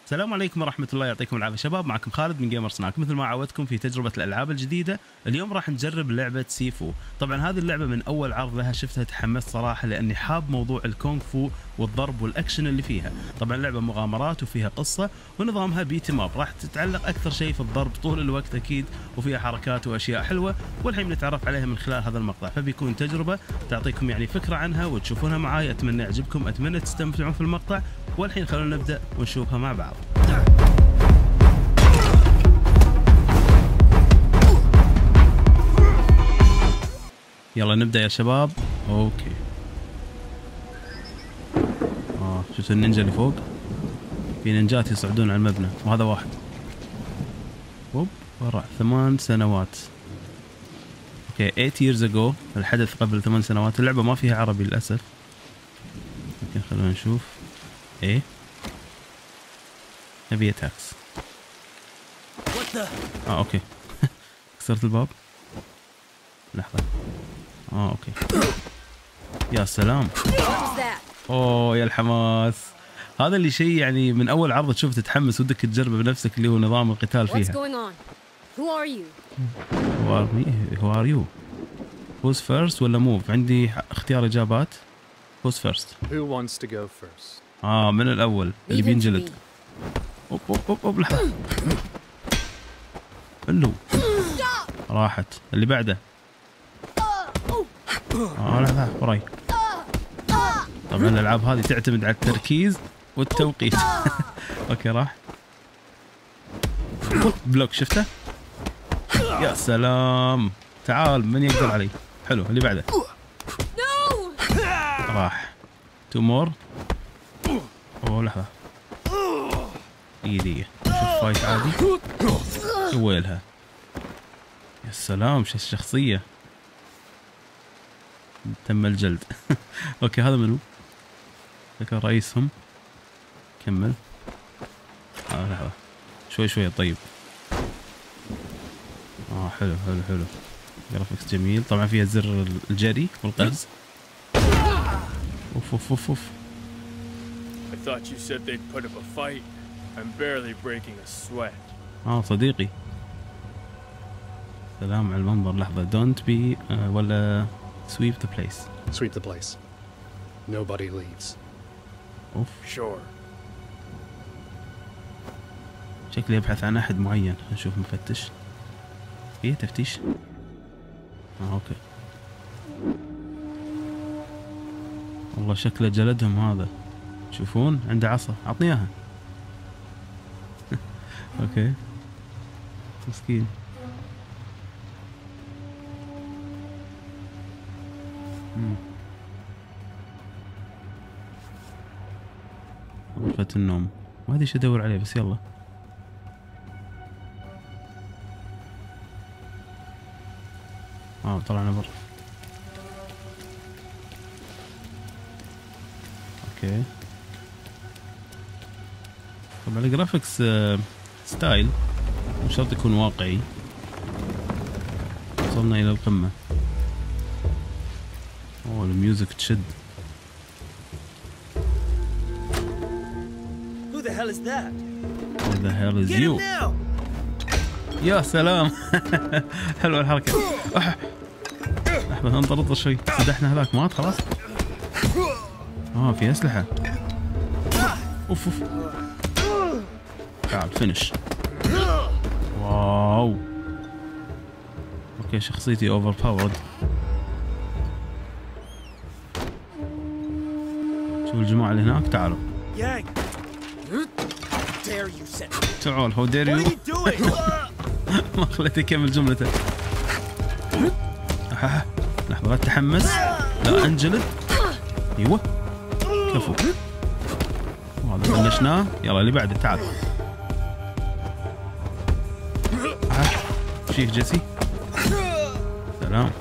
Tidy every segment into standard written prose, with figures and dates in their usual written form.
السلام عليكم ورحمة الله، يعطيكم العافية شباب. معكم خالد من جيمر سناك. مثل ما عودتكم في تجربة الألعاب الجديدة، اليوم راح نجرب لعبة سيفو. طبعا هذه اللعبة من أول عرض لها شفتها تحمست صراحة، لأني حاب موضوع الكونغ فو والضرب والأكشن اللي فيها. طبعا لعبة مغامرات وفيها قصة ونظامها بيت ماب، راح تتعلق أكثر شيء في الضرب طول الوقت أكيد، وفيها حركات وأشياء حلوة، والحين بنتعرف عليها من خلال هذا المقطع. فبيكون تجربة تعطيكم يعني فكرة عنها وتشوفونها معاي. أتمنى يعجبكم، أتمنى تستمتعون في المقطع. والحين خلونا نبدأ ونشوفها مع بعض. يلا نبدأ يا شباب. اوكي. شفتوا النينجا اللي فوق؟ في نينجات يصعدون على المبنى، وهذا واحد. اوب ورع 8 سنوات. اوكي 8 years ago، الحدث قبل 8 سنوات. اللعبة ما فيها عربي للأسف، لكن خلونا نشوف. ايه heavy attacks. اوكي. كسرت الباب. لحظة. اوكي. يا سلام. اوه يا الحماس. هذا اللي شيء يعني من اول عرض تشوف تتحمس ودك تجربه بنفسك، اللي هو نظام القتال فيها. Who are you? Who's first ولا move؟ عندي اختيار اجابات. Who's first؟ Who wants to go first؟ من الاول اللي بينجلد. اوب اوب اوب اوب لحظة. حلو. راحت. اللي بعده. لحظة وراي. طبعا الالعاب هذه تعتمد على التركيز والتوقيت. اوكي راح. بلوك شفته؟ يا سلام. تعال من يقدر علي. حلو. اللي بعده. راح. 2 مور. اوه لحظة. دقيقة. شوف فايت عادي. ويلها. يا سلام شو الشخصية. تم الجلد. اوكي هذا منو؟ ذكر رئيسهم. كمل. لحظة. شوي شوي طيب. حلو حلو حلو. جرافيكس جميل. طبعا فيها زر الجري والقفز. اوف اوف اوف اوف. I thought you said they'd put up a fight. I'm barely breaking a sweat. صديقي. سلام على المنظر. لحظة. don't be ولا sweep the place. Sweep the place. Nobody leaves. اوف. Sure. شكلي يبحث عن احد معين. نشوف مفتش. ايه تفتيش. اوكي. والله شكله جلدهم هذا. تشوفون عنده عصا. عطني اياها. اوكي. مسكين. غرفة النوم. ما ادري ايش ادور عليه بس يلا. طلعنا برا. اوكي. طبعا الجرافيكس ستايل مش شرط يكون واقعي. وصلنا الى القمة. الميوزك تشد. Who the hell is that? Who the hell is you? يا سلام. حلوة الحركة. لحظة انطر شوي. سدحنا هذاك مات خلاص. في أسلحة. اوف اوف. تعال فينش. واو. اوكي شخصيتي اوفر باورد. شوف الجماعة اللي هناك. تعالوا. تعال. هو دير يو. ما خليته يكمل جملته. لحظة لا تتحمس. لا انجلد. ايوه كفو. هذا بلشناه. يلا اللي بعده. تعال. شيك جيسي. سلام.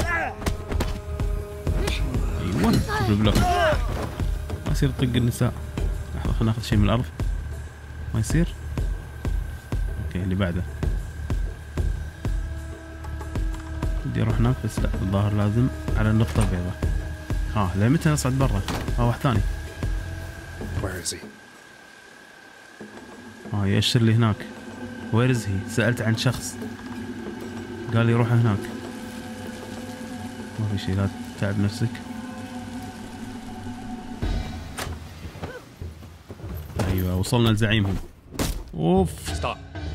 ايوه شوف البلوك. ما يصير تطق النساء. لحظة خلينا ناخذ شيء من الارض. ما يصير. اوكي اللي بعده. بدي اروح هناك بس لا، الظاهر لازم على النقطة البيضاء. لمتى نصعد برا؟ واحد ثاني. Where is he? يأشر لي هناك. وير از هي؟ سألت عن شخص قال لي روح هناك. ما في شيء، لا تتعب نفسك. ايوه وصلنا لزعيمهم. اوف. Stop.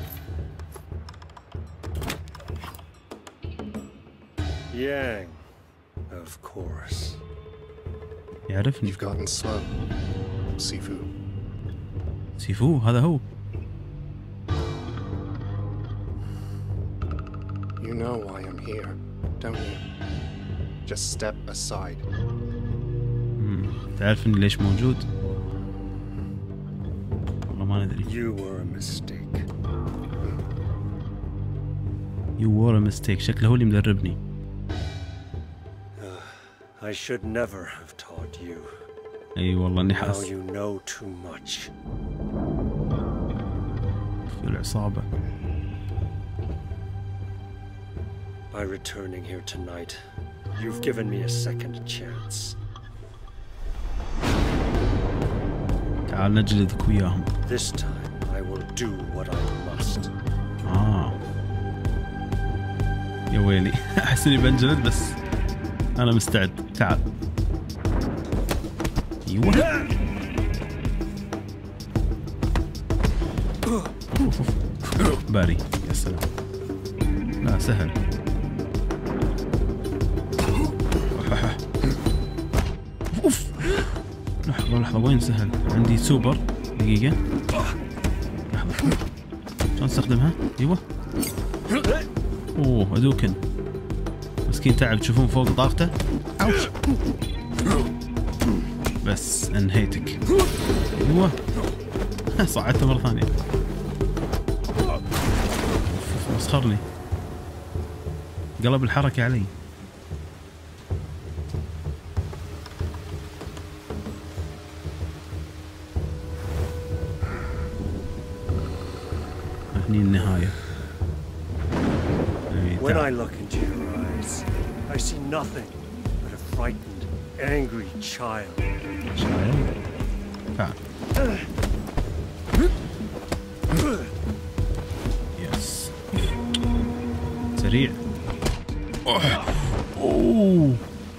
Yang, of course. يعرفني. You've gotten slow, Sifu. سيفو هذا هو. You know why I'm here, don't you? Just step aside. تعرفني ليش موجود؟ والله ما ندري. You were a mistake. You were a mistake. شكله هو اللي مدربني. I should never have taught you. اي والله اني Now حاس you know too much. في العصابة. By returning here tonight, you've given me a second chance. تعال نجلدك وياهم. This time, I will do what I must. يا ويلي. احس اني بنجلد بس انا مستعد. تعال. ايوه. باري. يا سلام. لا سهل. اوف. لحظة وين سهل؟ عندي سوبر. دقيقة. لحظة. شلون استخدمها؟ ايوه. اوه ادوكن. مسكين تعب، تشوفون فوق طاقته. اوش. بس انهيتك. ايوه. صعدته مرة ثانية. مسخرني. قلب الحركة علي. هني النهاية. When I look into your eyes, I see nothing but a frightened, angry child. تعال. يس. سريع. اوه.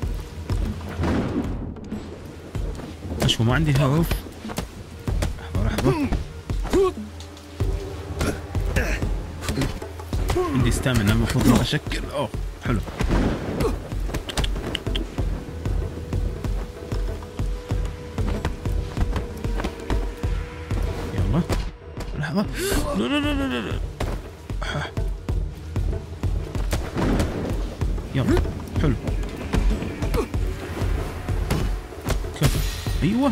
اشوف ما عندي هوف. لحظة. عندي ستامنا المفروض ما اشكل. اوه حلو. يلا لحظة. لا. يلا حلو. كفى. ايوه.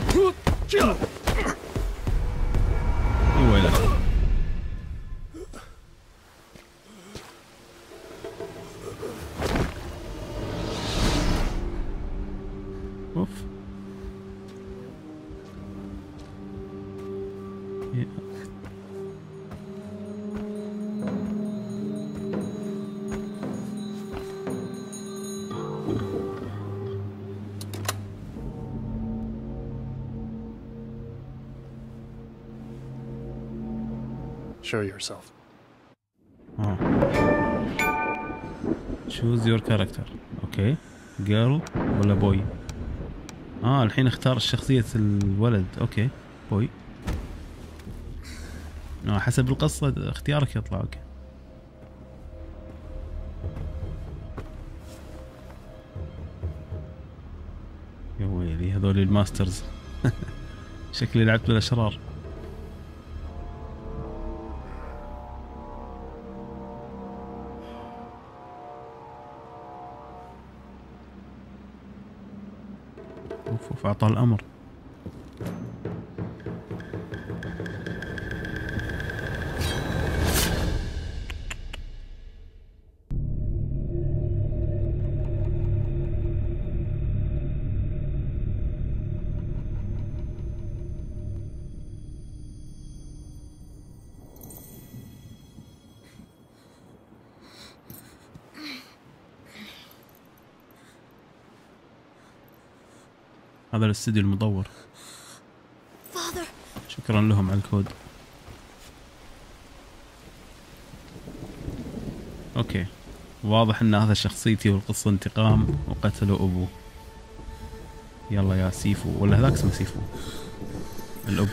ايوه لا. اوف. Show yourself. Choose your character. اوكي. girl ولا boy؟ الحين اختار شخصية الولد. اوكي بوي. حسب القصة اختيارك يطلع. اوكي. يا ويلي هذول الماسترز. شكلي لعبت بالاشرار. اوف اعطاه الامر. هذا الاستديو المطور. شكرا لهم على الكود. اوكي واضح ان هذا شخصيتي والقصة انتقام وقتلوا ابوه. يلا يا سيفو، ولا هذاك اسمه سيفو الابو.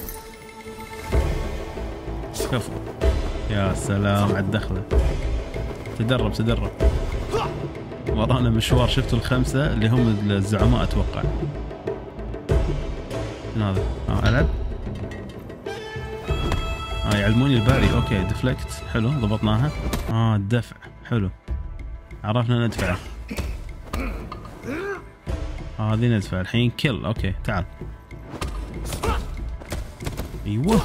كفو يا سلام على الدخلة. تدرب تدرب. ورانا مشوار، شفتوا الخمسة اللي هم الزعماء اتوقع. هذا العب. يعلموني الباري. اوكي ديفلكت، حلو ضبطناها. الدفع حلو، عرفنا ندفع. هذه ندفع الحين. كل. اوكي تعال. ايوه.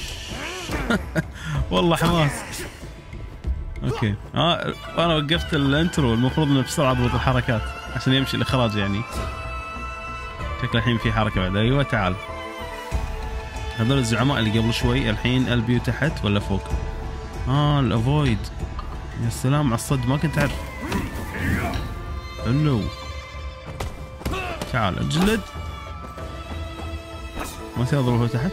والله حماس. اوكي انا وقفت الانترو، المفروض انه بسرعه اضبط الحركات عشان يمشي الاخراج يعني. شكله الحين في حركه بعد. ايوه تعال. هذول الزعماء اللي قبل شوي. الحين البيو تحت ولا فوق؟ الافويد. يا سلام على الصد، ما كنت اعرف. حلو. تعال اجلد. ما يصير اضربه تحت.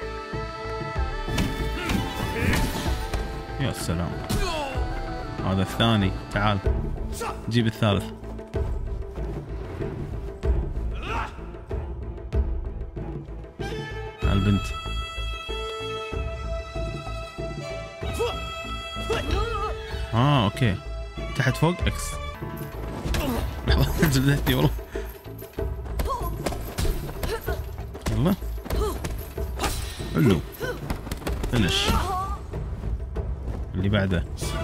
يا سلام. هذا الثاني. تعال جيب الثالث. البنت. اوكي تحت فوق اكس. لحظة جلدتني والله. يلا حلو. فنش. اللي بعده.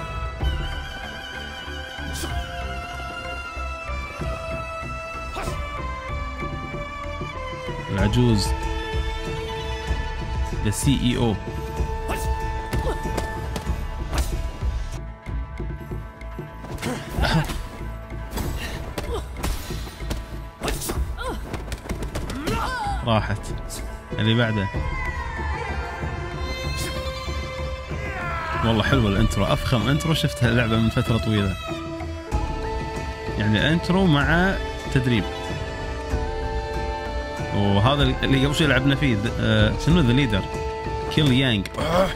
العجوز السي اي او. راحت. اللي بعده. والله حلوه الانترو، افخم انترو شفتها اللعبه من فتره طويله. يعني انترو مع تدريب. وهذا اللي قبل شوي لعبنا فيه شنو ذا ليدر. كيل يانج.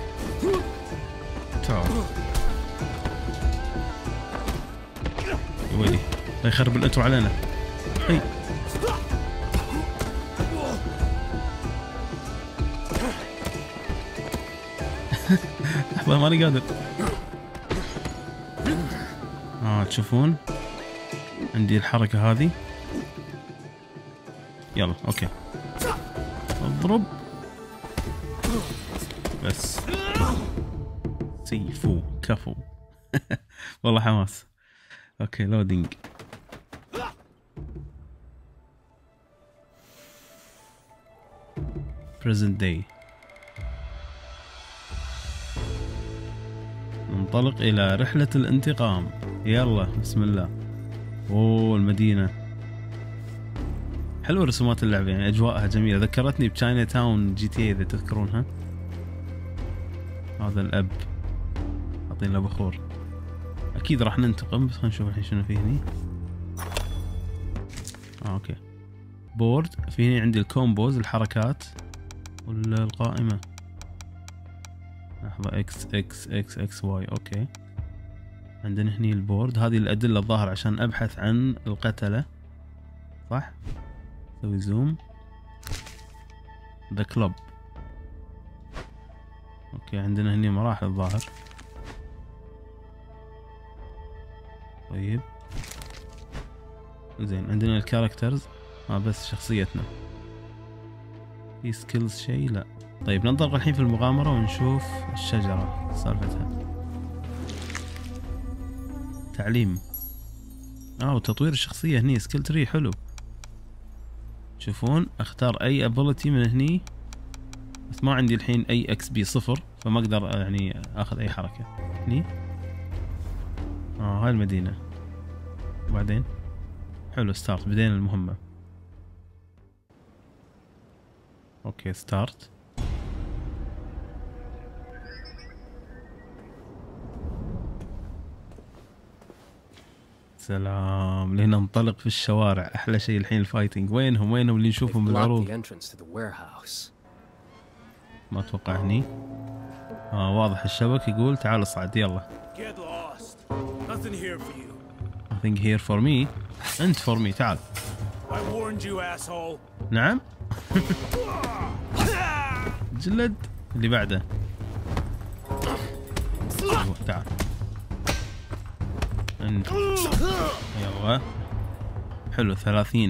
تعال يا ويلي لا يخرب الانترو علينا. هي لحظة ماني قادر. تشوفون عندي الحركة هذه. يلا اوكي اضرب بس. سيفو كفو. والله حماس. اوكي لودينج. present day. ننطلق إلى رحلة الانتقام. يلا بسم الله. المدينة حلوة، رسومات اللعبة يعني أجواءها جميلة، ذكرتني بتشاينا تاون جي تي اي إذا تذكرونها. هذا الأب حاطين له بخور. أكيد راح ننتقم، بس خلينا نشوف الحين شنو فيه هني. أوكي بورد. في هني عندي الكومبوز، الحركات والقائمة. لحظة اكس اكس اكس اكس واي. اوكي عندنا هني البورد، هذه الأدلة الظاهر عشان أبحث عن القتلة صح؟ سوي زوم. ذا كلوب. اوكي عندنا هني مراحل الظاهر. طيب زين عندنا الكاركترز. بس شخصيتنا. في سكيلز شيء لا. طيب ننطلق الحين في المغامرة ونشوف الشجرة سالفتها. تعليم. وتطوير الشخصية هني سكيل تري حلو. تشوفون اختار اي ابيلتي من هني، بس ما عندي الحين اي اكس بي 0 فما اقدر يعني اخذ اي حركة هني. هاي المدينة. وبعدين حلو ستارت، بدينا المهمة. اوكي ستارت. سلام. لهنا ننطلق في الشوارع. احلى شيء الحين الفايتنج. وينهم اللي نشوفهم بالعروض؟ ما اتوقع هني. واضح الشبك يقول تعال اصعد. يلا nothing here for you. Nothing here for me. أنت for me. تعال. I warned you, asshole. نعم. جلد. اللي بعده. أيوة تعال. أنت. يلا. حلو 30.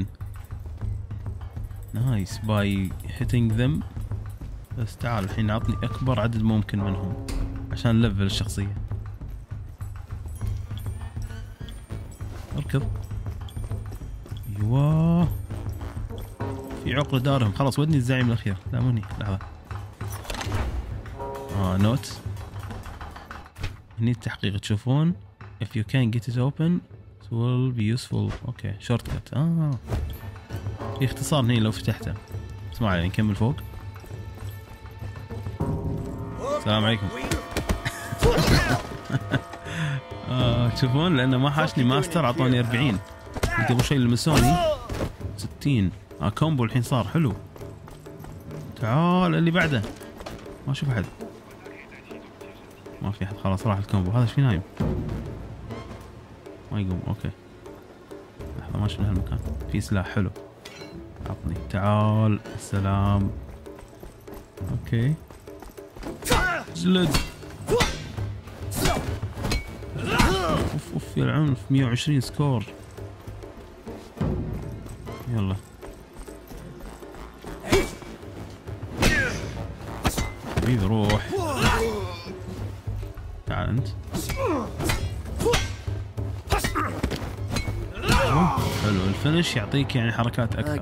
نايس باي hitting them. بس تعال الحين أعطني أكبر عدد ممكن منهم عشان ليفل الشخصية. اركض. ايوه في عقر دارهم. خلاص ودني الزعيم الاخير. لا موني لحظة. نوت. هني التحقيق تشوفون if you can get it open it will be useful. اوكي شورت كت. في اختصار هني لو فتحته. اسمع علي نكمل فوق. السلام عليكم. تشوفون لانه ما حاشني ماستر اعطوني 40. قبل شوي لمسوني 60. كومبو الحين صار حلو. تعال اللي بعده. ما اشوف احد. ما في احد خلاص راح الكومبو. هذا ايش في نايم؟ ما يقوم. اوكي لحظة ما شفنا هالمكان. في سلاح حلو. عطني. تعال السلام. اوكي جلد. اوف يا العنف. 120 سكور. يلا حبيبي روح. تعال انت. حلو الفينش يعطيك يعني حركات اكثر.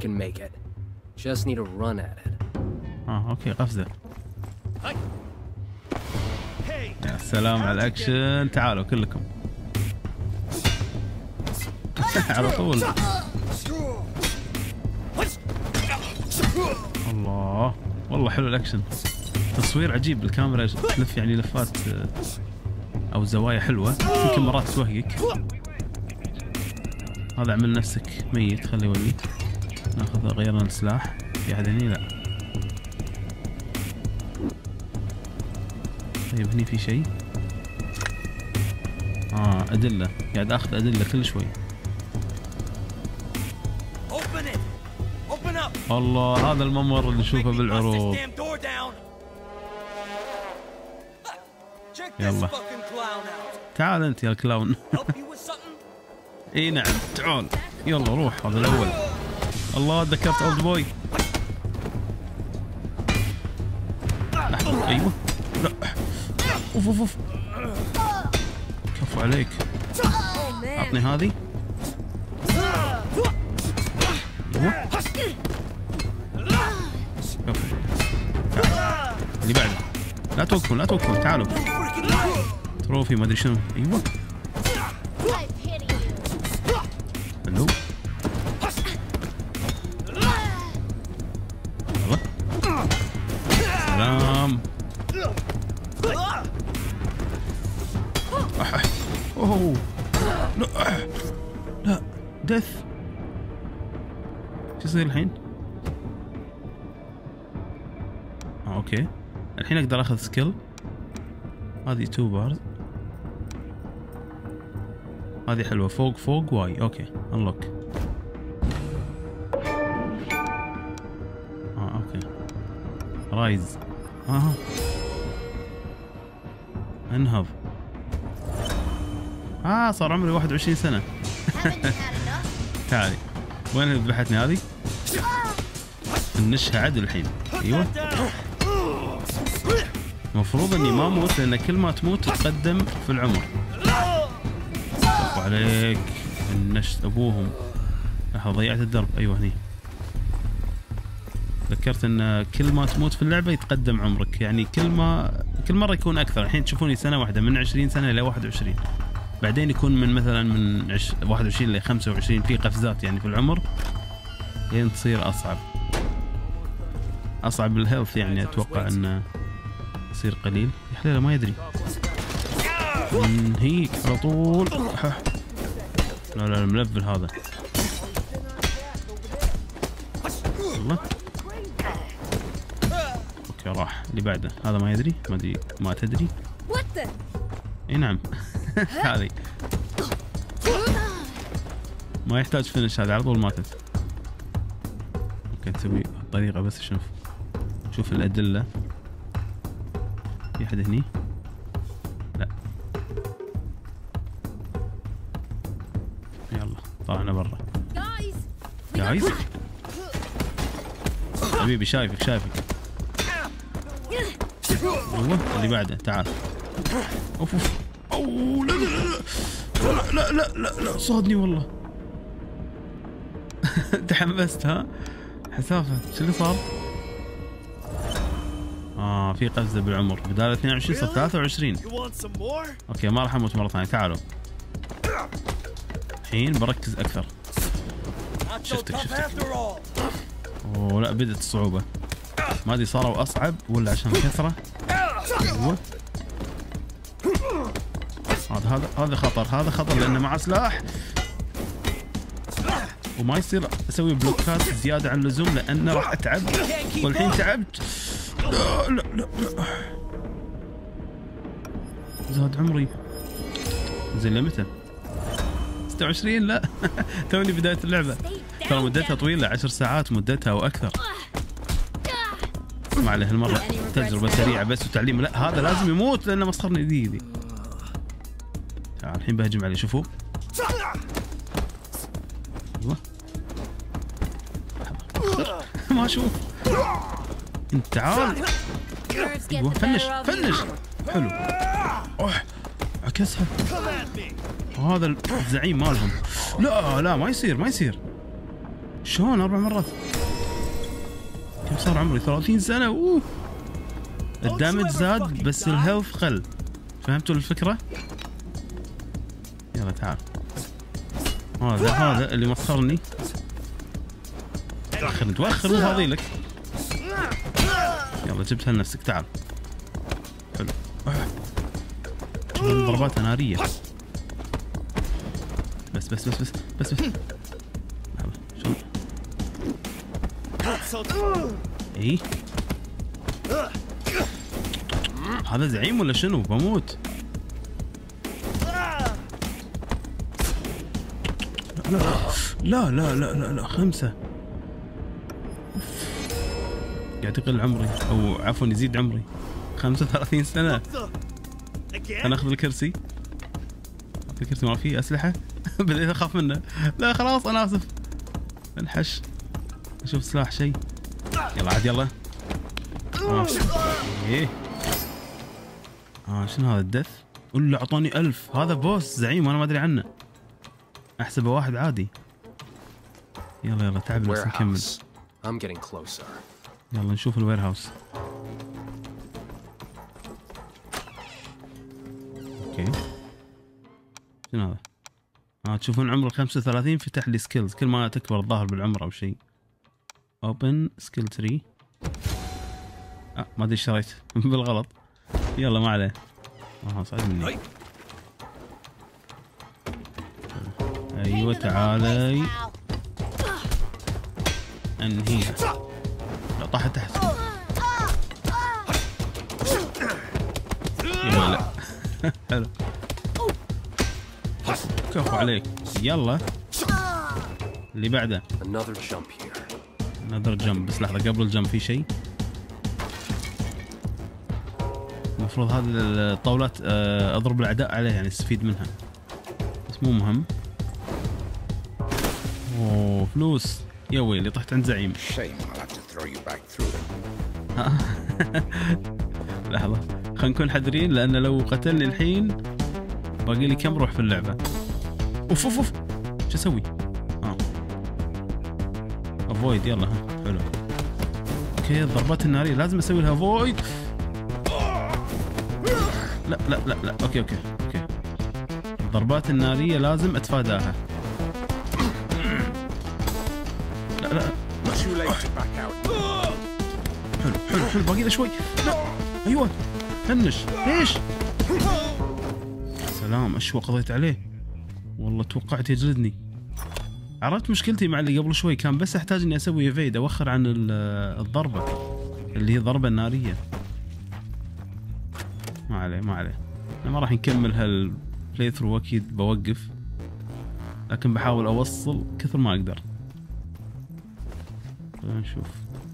اوكي قفزه. يا سلام على الاكشن. تعالوا كلكم على طول. الله والله حلو الاكشن. تصوير عجيب. الكاميرا تلف يعني لفات او زوايا حلوه. يمكن مرات توهقك. هذا عمل نفسك ميت. خليه يولي. ناخذ غيرنا السلاح. في احد هني؟ لا. طيب هني في شيء. ادله. قاعد اخذ ادله كل شوي. الله هذا الممر اللي نشوفه بالعروض. يلا تعال انت يا الكلاون. اي نعم تعال. يلا روح. هذا الاول. الله ذكرت اولد بوي. ايوه لا. اوف اوف اوف. كفو عليك. اعطني هذه. ايوه كفو. اللي بعده. لا توقفون لا توقفون. تعالوا. تروفي ما ادري شنو. ايوه حلو. يلا سلام. اوه لا لا دث. شو يصير الحين؟ اوكي الحين اقدر اخذ سكيل. هذه 2 بارز. هذه حلوة. فوق فوق واي. اوكي انلوك. اوكي رايز. انهض. صار عمري 21 سنة. تعالي. وين ذبحتني هذه؟ نشها عدل الحين. ايوه المفروض اني ما اموت لان كل ما تموت تتقدم في العمر. كفو عليك. النشت ابوهم. لحظة ضيعت الدرب. ايوه هني. ذكرت ان كل ما تموت في اللعبة يتقدم عمرك. يعني كل مرة يكون اكثر. الحين تشوفوني سنة واحدة من 20 سنة الى 21. بعدين يكون من مثلا من 21 ل 25. في قفزات يعني في العمر لين تصير اصعب بالهيلث. يعني اتوقع انه يصير قليل. يا حليله ما يدري. هيك على طول. لا الملفل هذا. الله اوكي راح. اللي بعده. هذا ما يدري. ما تدري. اي نعم. هذه ما يحتاج فينش، هذا على طول ماتت. ممكن تسوي طريقة بس شوف الأدلة. في أحد هني؟ لا. يلا طلعنا برا. جايز حبيبي شايفك. ايوه اللي بعده تعال. اوف اوه لا صادني والله. تحمست ها؟ حسافة شو اللي صار؟ في قفزة بالعمر، بدال 22 صار 23. اوكي ما راح اموت مرة ثانية. تعالوا الحين بركز اكثر. شفتك اوه لا بدت الصعوبة. ما ادري صاروا اصعب ولا عشان كثرة. ايوه هذا خطر لانه معه سلاح وما يصير اسوي بلوكات زيادة عن اللزوم لانه راح اتعب، والحين تعبت. لا زاد عمري. زين لمتى؟ 26 لا. توني بداية اللعبة، ترى مدتها طويلة 10 ساعات مدتها واكثر. ما عليه هالمرة تجربة سريعة بس وتعليم. لا هذا لازم يموت لانه مسخرني ايدي. تعال الحين بهجم عليه. شوفوا ايوه ما اشوف. انت تعال ايوه فنش حلو. عكسها. هذا الزعيم مالهم. لا ما يصير. شلون 4 مرات؟ كم صار عمري؟ 30 سنة. الدامج زاد بس الهيلث قل. فهمتوا الفكرة؟ يلا تعال. هذا اللي مسخرني. توخر مو فاضي لك. يلا جبتها لنفسك. تعال حلو. ضرباتها نارية. بس ايه هذا زعيم ولا شنو؟ بموت. لا 5. قاعد يقل عمري او عفوا يزيد عمري. 35 سنة. انا اخذ الكرسي ما فيه اسلحة. بديت اخاف منه. لا خلاص انا اسف. انحش اشوف سلاح شيء. يلا عاد يلا. ايه شنو هذا الدث؟ ولا اعطاني 1000. هذا بوس زعيم وانا ما ادري عنه. احسبه واحد عادي. يلا تعب بس نكمل. يلا نشوف الوير هاوس. اوكي شنو هذا؟ تشوفون عمر 35 فتح لي سكيلز. كل ما تكبر الظاهر بالعمر او شيء. اوبن سكيل تري. ما ادري اشتريت بالغلط. يلا ما عليه. صعد مني. ايوه تعالي انهيها. لا طاحت تحت. لا حلو كفو عليك. يلا اللي بعده. another jump. بس لحظة قبل الجمب في شيء. المفروض هذه الطاولات اضرب الاعداء عليها يعني استفيد منها. بس مو مهم. اوه فلوس يا ويلي طحت عند زعيم. لحظة خلينا نكون حذرين لأن لو قتلني الحين باقي لي كم روح في اللعبة. اوف شو اسوي؟ افويد. يلا حلو. اوكي الضربات النارية لازم اسوي لها افويد. لا اوكي الضربات النارية لازم اتفاداها. لا حلو باقي له شوي. لا ايوه فنش. ليش؟ سلام اشوى قضيت عليه. والله توقعت يجلدني. عرفت مشكلتي مع اللي قبل شوي كان بس احتاج اني اسوي ايفيد اوخر عن الضربة اللي هي الضربة النارية. ما عليه انا ما راح نكمل هالبلاي ثرو اكيد بوقف. لكن بحاول اوصل كثر ما اقدر. خلينا نشوف.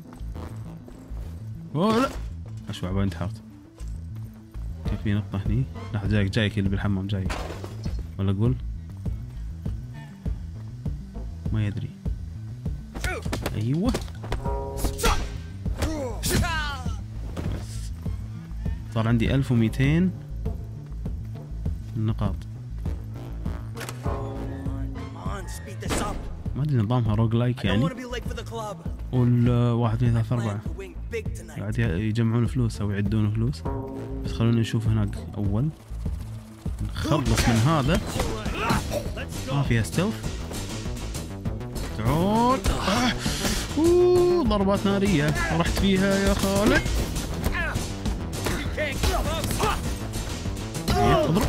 اوه لا اشوع عبالي انتحرت. كيف في نقطة هني؟ لحظة جايك اللي بالحمام جاي ولا اقول؟ ما يدري. ايوه صار عندي 1200 النقاط. ما ادري نظامها روج لايك يعني. وال 1 2 3 4 قاعد يجمعون فلوس او يعدون فلوس. بس خلونا نشوف هناك اول. نخلص من هذا. ما فيها ستيلث. تعال. ضربات نارية رحت فيها يا خالد. اضرب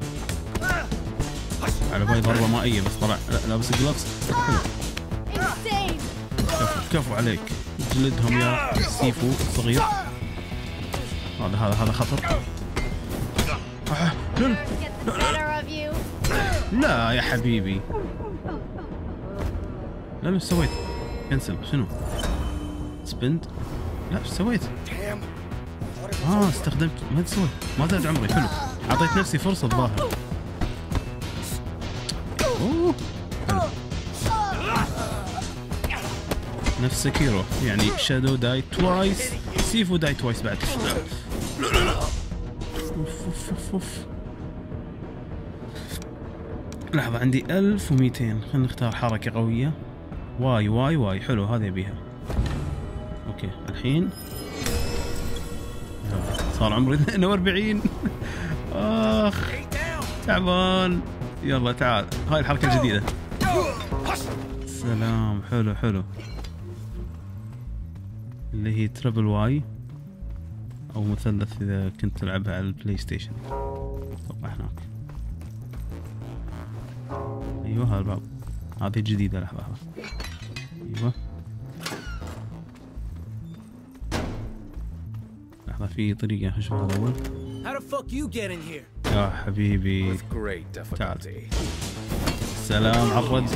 على بالي ضربة مائية بس طلع لا لابس جلافز. كفو عليك. جلدهم يا سيفو الصغير. هذا خطر. لا يا حبيبي. لا ايش سويت؟ كنسل شنو؟ سبند؟ لا ايش سويت؟ استخدمت ما تسوي ما زاد عمري. حلو اعطيت نفسي فرصة الظاهر. اوه نفس سكيرو يعني شادو داي توايس سيفو داي توايس بعد. لا اوف لحظة عندي 1200. خلينا نختار حركة قوية. واي حلو هذه يبيها. اوكي الحين صار عمري 42. اخ تعبان. يلا تعال هاي الحركة الجديدة. سلام حلو اللي هي تربل واي او مثلث اذا كنت تلعبها على البلاي ستيشن. اتوقع هناك. ايوه هذا الباب. هذه جديدة. لحظة ايوه لحظة في طريقة اشوف هذا اول. يا حبيبي تعال. سلام عرض.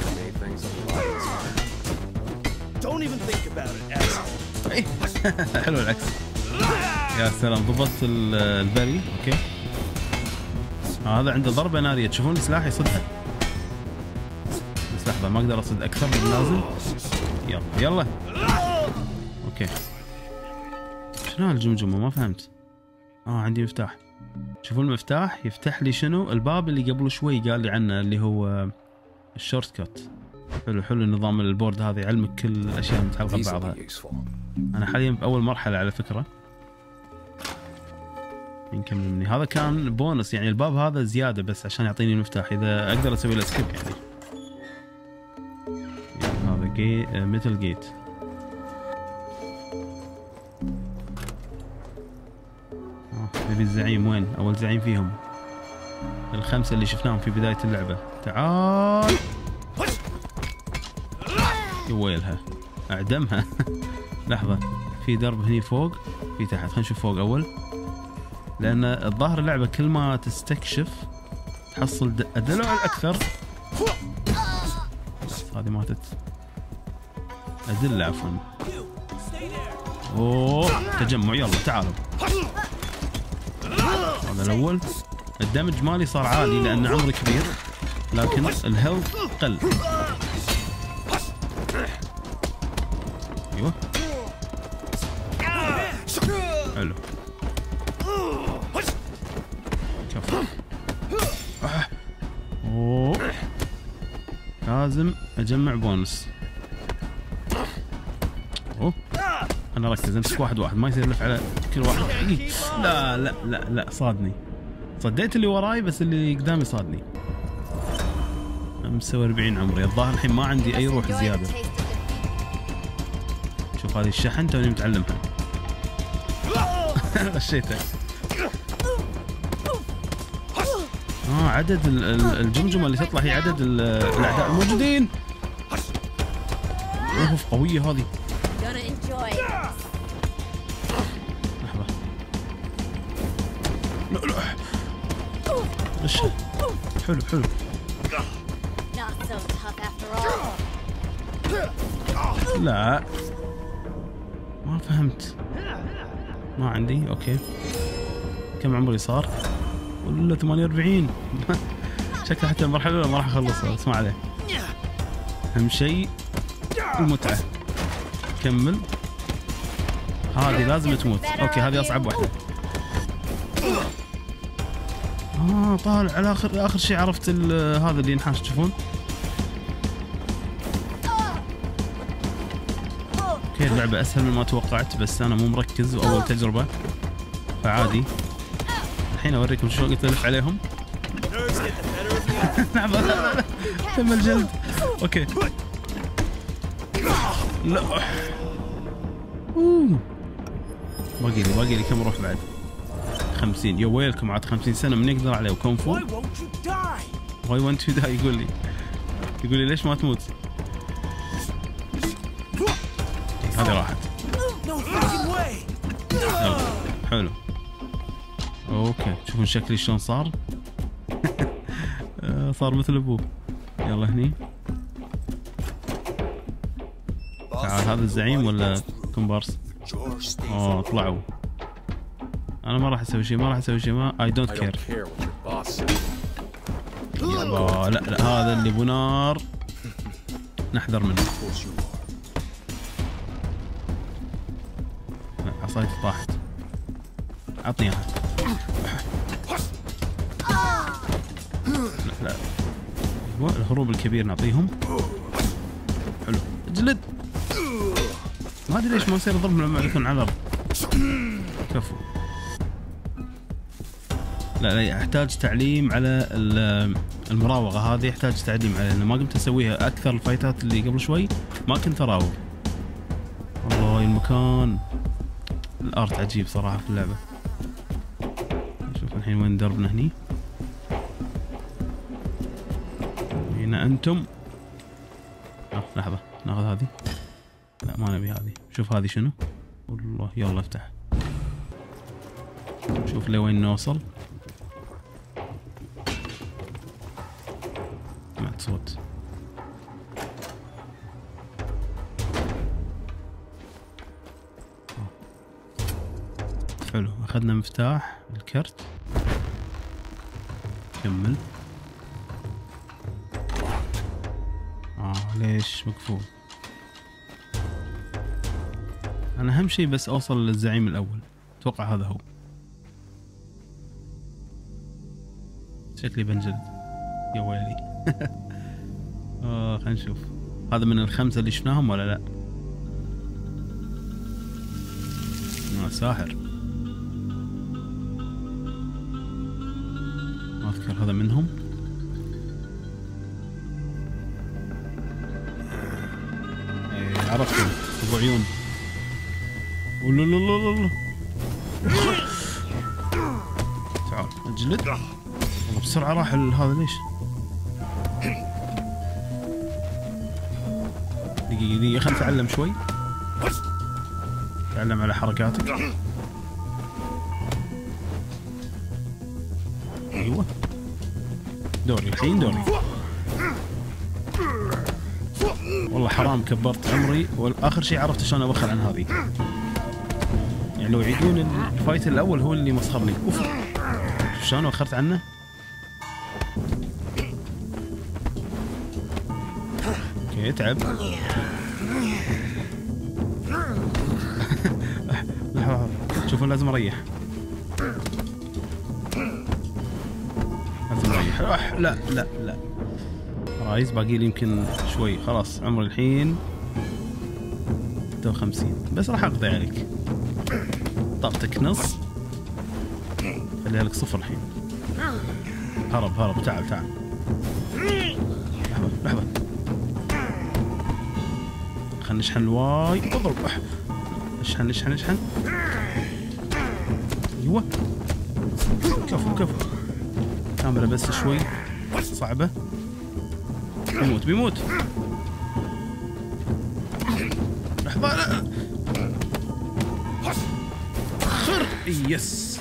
حلو العكس. يا سلام ضبطت البري. اوكي هذا عنده ضربة نارية. تشوفون سلاح يصدها بس لحظة ما اقدر اصد اكثر من اللازم. يلا اوكي. شنو هالجمجمة ما فهمت. عندي مفتاح. شوفوا المفتاح يفتح لي شنو الباب اللي قبل شوي قال لي عنه اللي هو الشورت كات. حلو نظام البورد هذا يعلمك كل الاشياء المتعلقة ببعضها. انا حاليا باول مرحلة على فكرة. يمكن مني هذا كان بونس يعني الباب هذا زيادة بس عشان يعطيني المفتاح اذا اقدر اسوي له سكيب يعني. هذا ميتال جيت. نبي الزعيم. وين اول زعيم فيهم؟ الخمسة اللي شفناهم في بداية اللعبة. تعال يويلها اعدمها. لحظة في درب هني فوق في تحت. خلينا نشوف فوق اول لان الظاهر اللعبة كل ما تستكشف تحصل ادلع اكثر. هذه ماتت. ادلة عفوا. اوه تجمع. يلا تعالوا. هذا الاول. الدمج مالي صار عالي لان عمري كبير لكن الهيلث قل. ايوه حلو. كفو. اوه لازم اجمع بونس. اوه انا ركز امسك واحد ما يصير لف على كل واحد. لا صادني. صديت اللي وراي بس اللي قدامي صادني. 45 عمري. الظاهر الحين ما عندي اي روح زيادة. شوف هذه الشحن توني متعلمها. غشيته. عدد الجمجمة اللي تطلع هي عدد الاعداء الموجودين. اوف قوية هذه. لحظة. لا غشها. حلو so tough after all. لا ما فهمت. ما عندي. اوكي كم عمري صار؟ ولا 48. شكله حتى المرحلة الأولى ما راح اخلصها بس ما عليه. اهم شيء المتعة. كمل. هذه لازم تموت. اوكي هذه اصعب واحدة. طالع على اخر شيء عرفت هذا اللي ينحاش تشوفون. اوكي اللعبة اسهل من ما توقعت بس انا مو مركز واول تجربة فعادي. الحين اوريكم شو قلت الف عليهم. نعم لا تم الجلد. اوكي لا باقي لي كم روح بعد؟ 50. يا ويلكم عاد 50 سنة من يقدر عليه وكونغ فو. واي ونت تو داي يقول لي ليش ما تموت؟ هذه راحت. يلا حلو. اوكي تشوفون شكلي شلون صار؟ صار مثل ابوه. يلا هني. تعال هذا الزعيم ولا كومبارس؟ طلعوا. انا ما راح اسوي شيء ما اي دونت كير. لا هذا اللي ابو نار نحذر منه. عصايتي طاحت. عطني اياها. لا الهروب الكبير نعطيهم. حلو اجلد. ما ادري ليش ما يصير ضرب لما يكون على الارض. كفو. لا يحتاج تعليم على المراوغة هذه. يحتاج تعليم على لأن ما قمت اسويها. اكثر الفايتات اللي قبل شوي ما كنت اراوغ. والله المكان الارت عجيب صراحة في اللعبة. شوف الحين وين دربنا. هني هنا انتم. لحظة ناخذ هذه. لا ما نبي هذه. شوف هذه شنو. والله يلا افتح. شوف لوين نوصل. سمعت صوت. حلو اخذنا مفتاح الكرت. كمل. ليش مقفول؟ انا اهم شيء بس اوصل للزعيم الاول. اتوقع هذا هو. شكلي بنجلد يا ويلي. خلينا نشوف هذا من الخمسة اللي شفناهم ولا لا. ساحر. ما اذكر هذا منهم. عرفته ابو عيون. لا لا لا لا تعال اجلد. والله بسرعة راح هذا ليش؟ دقيقة خلنا نتعلم شوي. تعلم على حركاتك. ايوه دوري الحين دوري. والله حرام كبرت عمري واخر شيء عرفت شلون ابخر عن هذه. يعني لو يعيدون الفايت الاول هو اللي مسخرني. اوف شلون اخرت عنه. اوكي تعب. شوفوا لازم اريح. لازم اريح. لا لا لا رايز باقي لي يمكن شوي. خلاص عمري الحين 56 بس راح اقضي عليك. طاقتك نص. خليها لك صفر الحين. هرب تعال لحظة خلنا نشحن الواي. اضرب. اشحن. ايوه كفو كاميرا بس شوي صعبة. بيموت. لحظة لا. خر. يس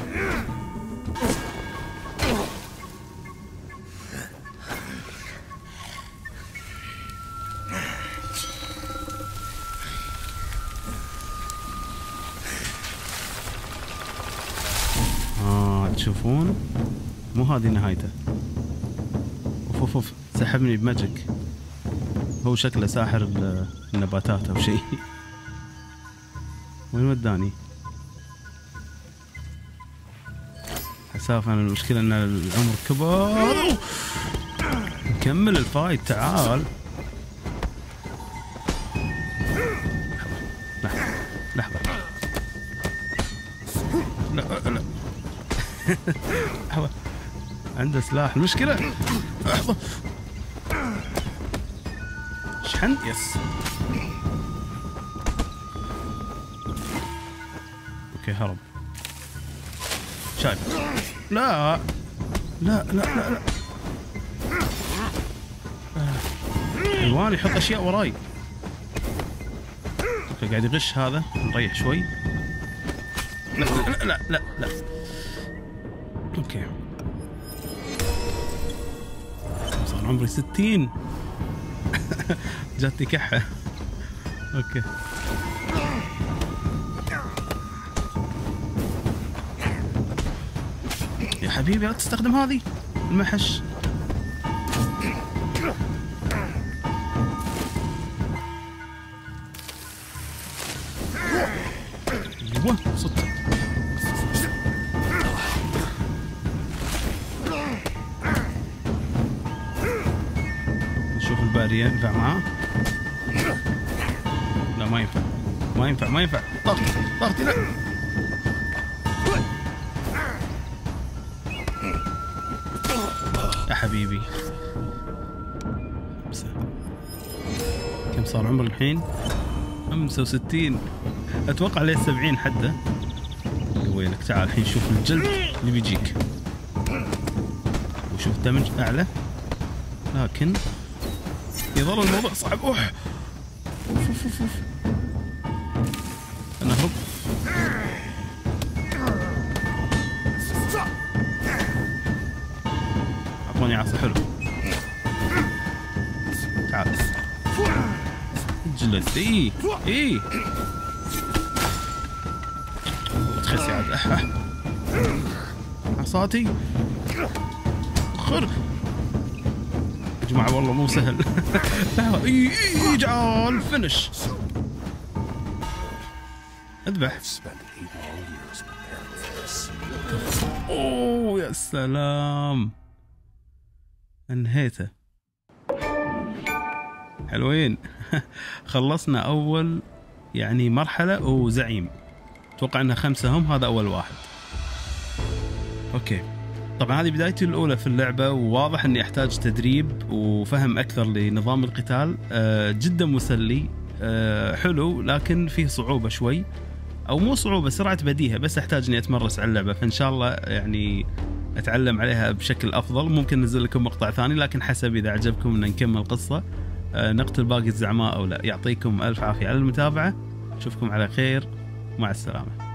تشوفون مو هذه نهايته. اوف اوف اوف سحبني بماجيك. هو شكله ساحر النباتات او شيء. وين وداني؟ حساف انا المشكلة ان العمر كبر. نكمل الفايت تعال. لحظة لا لا لحظة عنده سلاح. المشكلة لحظة شحن يس. اوكي هرب. شايف لا لا لا لا لا الوان يحط اشياء وراي. اوكي قاعد يغش هذا. نريح شوي. لا لا لا لا, لا. اوكي صار عمري 60. جاتني كحة. اوكي يا حبيبي لا تستخدم هذه المحش. ايوه صدق. نشوف البارية ينفع معاه. لا ما ينفع ما ينفع ما ينفع. ضغطي لا. يا حبيبي كم صار عمر الحين؟ 65. اتوقع ليه 70 حده. وينك تعال الحين شوف الجلد اللي بيجيك وشوف الدمج اعلى لكن يظل الموضوع صعب. اوح اوف اوف اوف. انا هرب. اعطوني عصا حلو. تعال جلد. اي تخسي عاد. عصاتي خر يا جماعه والله مو سهل. اي جعل فنش. اذبح. اوه يا سلام انهيته. حلوين. خلصنا اول يعني مرحله وزعيم. اتوقع انها 5 هم. هذا اول واحد. اوكي طبعا هذه بدايتي الاولى في اللعبه وواضح اني احتاج تدريب وفهم اكثر لنظام القتال. جدا مسلي. حلو لكن فيه صعوبه شوي او مو صعوبه سرعه بديهه. بس احتاج اني اتمرس على اللعبه فان شاء الله يعني اتعلم عليها بشكل افضل. ممكن انزل لكم مقطع ثاني لكن حسب اذا عجبكم ان نكمل قصه نقتل باقي الزعماء او لا. يعطيكم الف عافيه على المتابعه. اشوفكم على خير. مع السلامه.